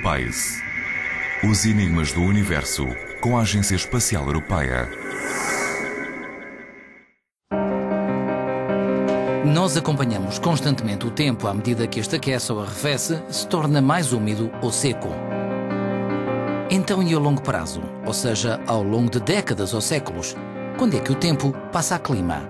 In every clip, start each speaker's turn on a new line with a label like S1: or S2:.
S1: Space. Os enigmas do universo com a Agência Espacial Europeia.
S2: Nós acompanhamos constantemente o tempo à medida que este aquece ou arrefece, se torna mais úmido ou seco. Então, e ao longo prazo, ou seja, ao longo de décadas ou séculos, quando é que o tempo passa a clima?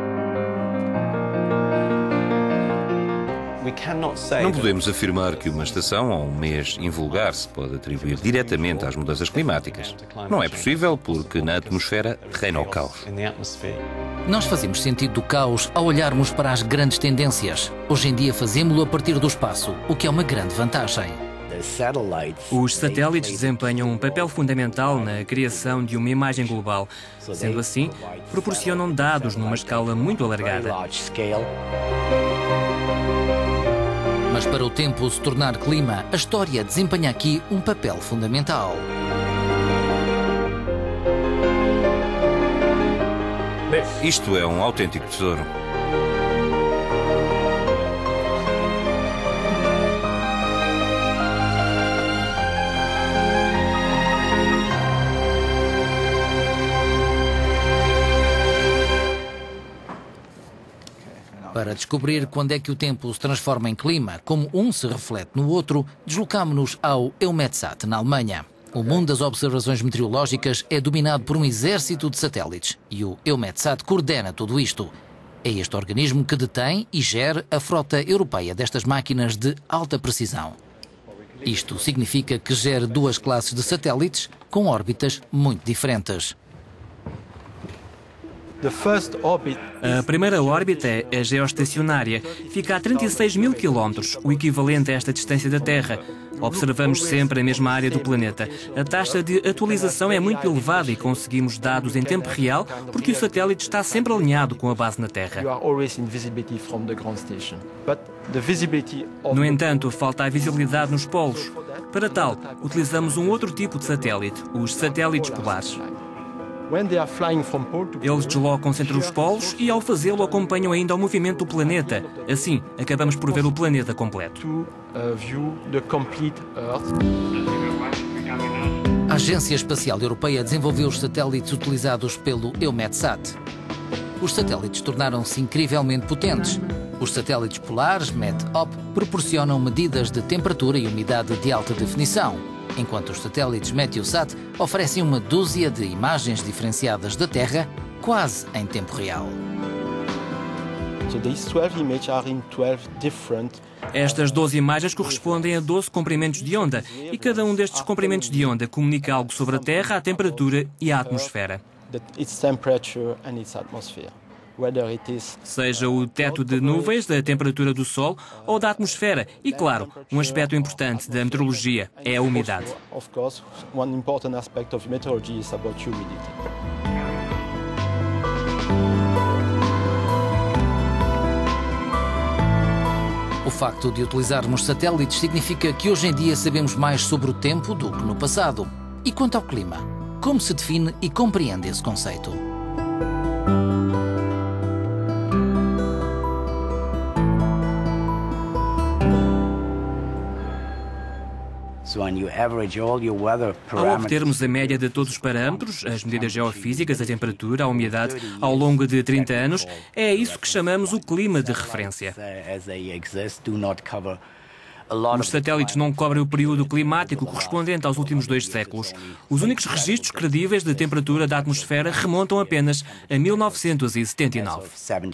S3: Não podemos afirmar que uma estação ou um mês invulgar se pode atribuir diretamente às mudanças climáticas. Não é possível porque na atmosfera reina o caos.
S2: Nós fazemos sentido do caos ao olharmos para as grandes tendências. Hoje em dia fazemos-lo a partir do espaço, o que é uma grande vantagem.
S4: Os satélites desempenham um papel fundamental na criação de uma imagem global. Sendo assim, proporcionam dados numa escala muito alargada.
S2: Mas para o tempo se tornar clima, a história desempenha aqui um papel fundamental.
S3: Isto é um autêntico tesouro.
S2: Para descobrir quando é que o tempo se transforma em clima, como um se reflete no outro, deslocámo-nos ao EUMETSAT, na Alemanha. O mundo das observações meteorológicas é dominado por um exército de satélites e o EUMETSAT coordena tudo isto. É este organismo que detém e gera a frota europeia destas máquinas de alta precisão. Isto significa que gera duas classes de satélites com órbitas muito diferentes.
S4: A primeira órbita é a geoestacionária. Fica a 36 mil quilómetros, o equivalente a esta distância da Terra. Observamos sempre a mesma área do planeta. A taxa de atualização é muito elevada e conseguimos dados em tempo real porque o satélite está sempre alinhado com a base na Terra. No entanto, falta a visibilidade nos polos. Para tal, utilizamos um outro tipo de satélite, os satélites polares. Eles deslocam-se entre os polos e, ao fazê-lo, acompanham ainda o movimento do planeta. Assim, acabamos por ver o planeta completo.
S2: A Agência Espacial Europeia desenvolveu os satélites utilizados pelo EUMETSAT. Os satélites tornaram-se incrivelmente potentes. Os satélites polares MET-OP proporcionam medidas de temperatura e umidade de alta definição, enquanto os satélites METEOSAT oferecem uma dúzia de imagens diferenciadas da Terra, quase em tempo real.
S4: Estas 12 imagens correspondem a 12 comprimentos de onda, e cada um destes comprimentos de onda comunica algo sobre a Terra, a temperatura e a atmosfera. Seja o teto de nuvens, da temperatura do Sol ou da atmosfera. E, claro, um aspecto importante da meteorologia é a umidade.
S2: O facto de utilizarmos satélites significa que hoje em dia sabemos mais sobre o tempo do que no passado. E quanto ao clima? Como se define e compreende esse conceito?
S4: Ao obtermos a média de todos os parâmetros, as medidas geofísicas, a temperatura, a umidade, ao longo de 30 anos, é isso que chamamos o clima de referência. Os satélites não cobrem o período climático correspondente aos últimos 2 séculos. Os únicos registros credíveis de temperatura da atmosfera remontam apenas a 1979.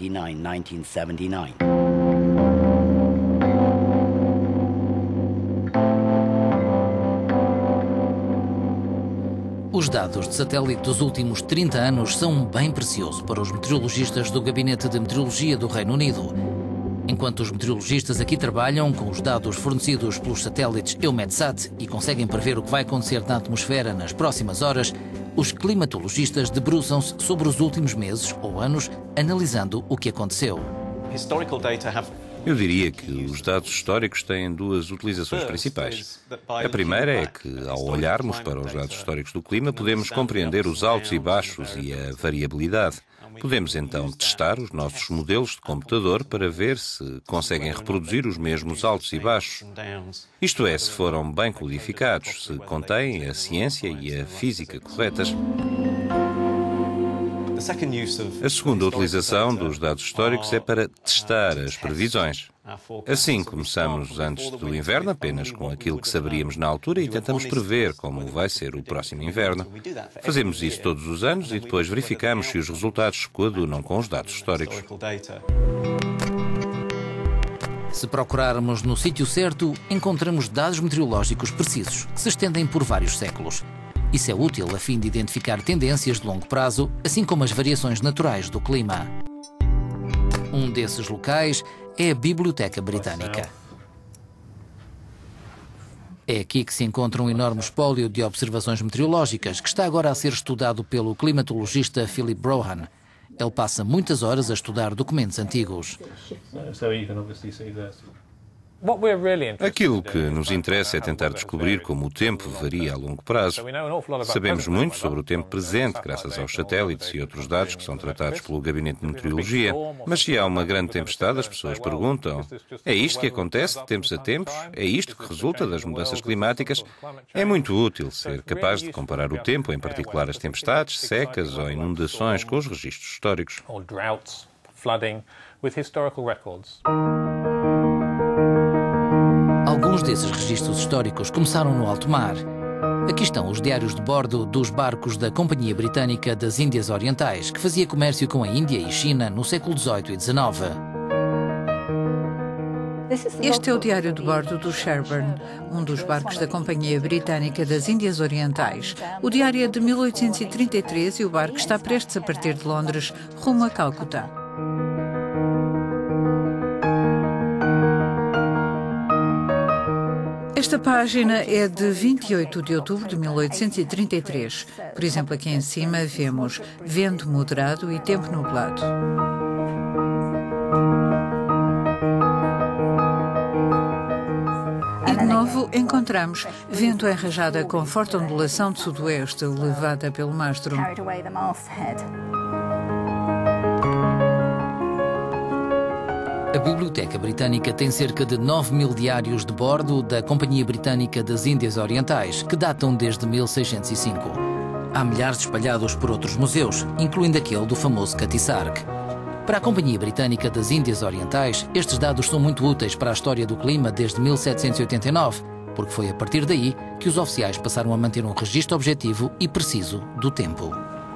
S2: Os dados de satélite dos últimos 30 anos são um bem precioso para os meteorologistas do Gabinete de Meteorologia do Reino Unido. Enquanto os meteorologistas aqui trabalham com os dados fornecidos pelos satélites EUMETSAT e conseguem prever o que vai acontecer na atmosfera nas próximas horas, os climatologistas debruçam-se sobre os últimos meses ou anos, analisando o que aconteceu.
S3: Eu diria que os dados históricos têm duas utilizações principais. A primeira é que, ao olharmos para os dados históricos do clima, podemos compreender os altos e baixos e a variabilidade. Podemos então testar os nossos modelos de computador para ver se conseguem reproduzir os mesmos altos e baixos. Isto é, se foram bem codificados, se contêm a ciência e a física corretas. A segunda utilização dos dados históricos é para testar as previsões. Assim, começamos antes do inverno apenas com aquilo que saberíamos na altura e tentamos prever como vai ser o próximo inverno. Fazemos isso todos os anos e depois verificamos se os resultados se coadunam com os dados históricos.
S2: Se procurarmos no sítio certo, encontramos dados meteorológicos precisos, que se estendem por vários séculos. Isso é útil a fim de identificar tendências de longo prazo, assim como as variações naturais do clima. Um desses locais é a Biblioteca Britânica. É aqui que se encontra um enorme espólio de observações meteorológicas que está agora a ser estudado pelo climatologista Philip Brohan. Ele passa muitas horas a estudar documentos antigos.
S3: Aquilo que nos interessa é tentar descobrir como o tempo varia a longo prazo. Sabemos muito sobre o tempo presente, graças aos satélites e outros dados que são tratados pelo Gabinete de Meteorologia. Mas se há uma grande tempestade, as pessoas perguntam: é isto que acontece de tempos a tempos? É isto que resulta das mudanças climáticas? É muito útil ser capaz de comparar o tempo, em particular as tempestades, secas ou inundações, com os registros históricos.
S2: Alguns desses registros históricos começaram no alto mar. Aqui estão os diários de bordo dos barcos da Companhia Britânica das Índias Orientais, que fazia comércio com a Índia e China no século XVIII e XIX.
S5: Este é o diário de bordo do Sherburne, um dos barcos da Companhia Britânica das Índias Orientais. O diário é de 1833 e o barco está prestes a partir de Londres, rumo a Calcutá. Esta página é de 28 de outubro de 1833. Por exemplo, aqui em cima vemos vento moderado e tempo nublado. E de novo encontramos vento em rajada com forte ondulação de sudoeste, levada pelo mastro.
S2: A Biblioteca Britânica tem cerca de 9.000 diários de bordo da Companhia Britânica das Índias Orientais, que datam desde 1605. Há milhares espalhados por outros museus, incluindo aquele do famoso Cutty Sark. Para a Companhia Britânica das Índias Orientais, estes dados são muito úteis para a história do clima desde 1789, porque foi a partir daí que os oficiais passaram a manter um registro objetivo e preciso do tempo.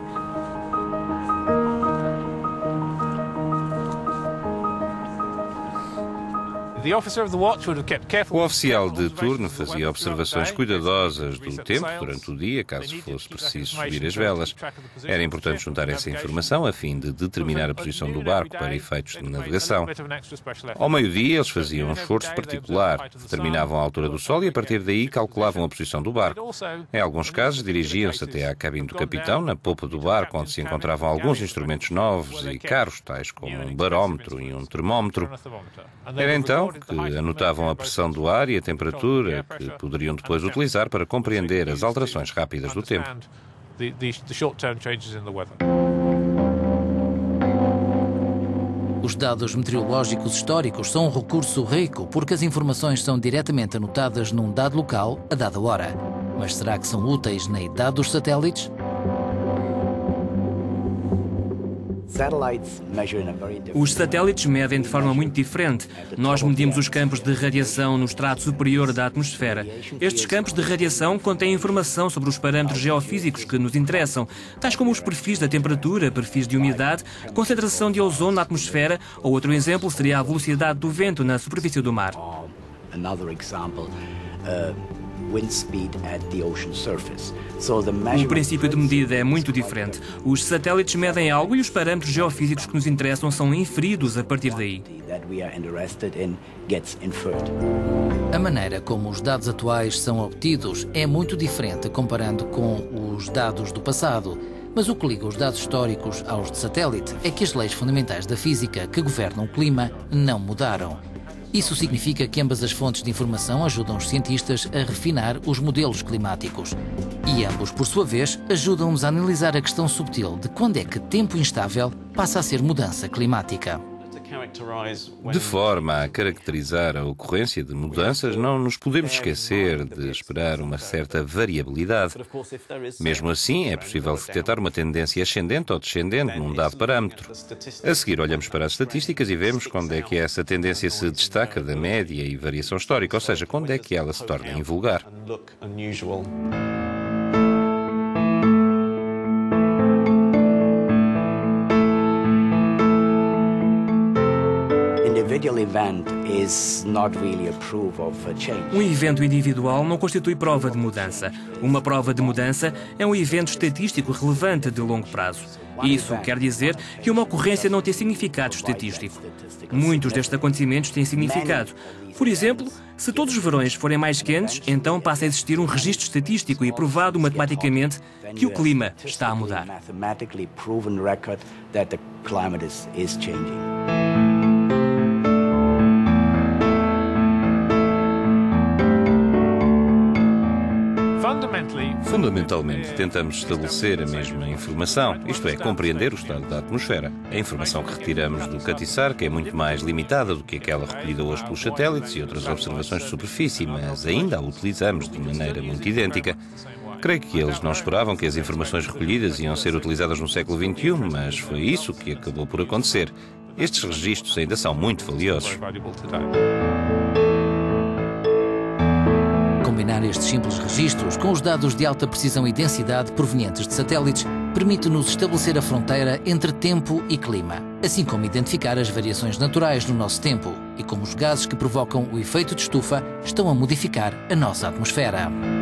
S3: O oficial de turno fazia observações cuidadosas do tempo durante o dia, caso fosse preciso subir as velas. Era importante juntar essa informação a fim de determinar a posição do barco para efeitos de navegação. Ao meio-dia, eles faziam um esforço particular. Determinavam a altura do sol e, a partir daí, calculavam a posição do barco. Em alguns casos, dirigiam-se até à cabine do capitão, na popa do barco, onde se encontravam alguns instrumentos novos e caros, tais como um barómetro e um termómetro. Era então que anotavam a pressão do ar e a temperatura, que poderiam depois utilizar para compreender as alterações rápidas do tempo.
S2: Os dados meteorológicos históricos são um recurso rico porque as informações são diretamente anotadas num dado local, a dada hora. Mas será que são úteis na idade dos satélites?
S4: Os satélites medem de forma muito diferente. Nós medimos os campos de radiação no estrato superior da atmosfera. Estes campos de radiação contêm informação sobre os parâmetros geofísicos que nos interessam, tais como os perfis da temperatura, perfis de umidade, concentração de ozono na atmosfera, ou outro exemplo seria a velocidade do vento na superfície do mar. O princípio de medida é muito diferente. Os satélites medem algo e os parâmetros geofísicos que nos interessam são inferidos a partir daí.
S2: A maneira como os dados atuais são obtidos é muito diferente comparando com os dados do passado. Mas o que liga os dados históricos aos de satélite é que as leis fundamentais da física que governam o clima não mudaram. Isso significa que ambas as fontes de informação ajudam os cientistas a refinar os modelos climáticos. E ambos, por sua vez, ajudam-nos a analisar a questão subtil de quando é que tempo instável passa a ser mudança climática.
S3: De forma a caracterizar a ocorrência de mudanças, não nos podemos esquecer de esperar uma certa variabilidade. Mesmo assim, é possível detectar uma tendência ascendente ou descendente num dado parâmetro. A seguir, olhamos para as estatísticas e vemos quando é que essa tendência se destaca da média e variação histórica, ou seja, quando é que ela se torna invulgar.
S4: Um evento individual não constitui prova de mudança. Uma prova de mudança é um evento estatístico relevante de longo prazo. Isso quer dizer que uma ocorrência não tem significado estatístico. Muitos destes acontecimentos têm significado. Por exemplo, se todos os verões forem mais quentes, então passa a existir um registro estatístico e provado matematicamente que o clima está a mudar.
S3: Fundamentalmente, tentamos estabelecer a mesma informação, isto é, compreender o estado da atmosfera. A informação que retiramos do CATISAR, que é muito mais limitada do que aquela recolhida hoje pelos satélites e outras observações de superfície, mas ainda a utilizamos de maneira muito idêntica. Creio que eles não esperavam que as informações recolhidas iam ser utilizadas no século XXI, mas foi isso que acabou por acontecer. Estes registros ainda são muito valiosos.
S2: Combinar estes simples registros com os dados de alta precisão e densidade provenientes de satélites permite-nos estabelecer a fronteira entre tempo e clima, assim como identificar as variações naturais no nosso tempo e como os gases que provocam o efeito de estufa estão a modificar a nossa atmosfera.